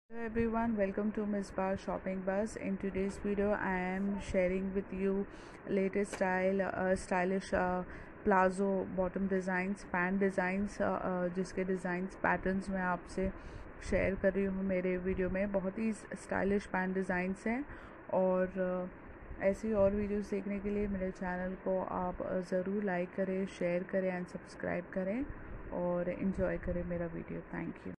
Hello everyone, welcome to Miss Bar Shopping Buzz. In today's video, I am sharing with you latest stylish palazzo bottom designs, pant designs, जिसके designs patterns मैं आपसे share कर रही हूँ मेरे video में। बहुत ही स्टाइलिश पैंट डिज़ाइंस हैं और ऐसी और वीडियोस देखने के लिए मेरे चैनल को आप ज़रूर लाइक करें, शेयर करें एंड सब्सक्राइब करें और इन्जॉय करें मेरा वीडियो। Thank you.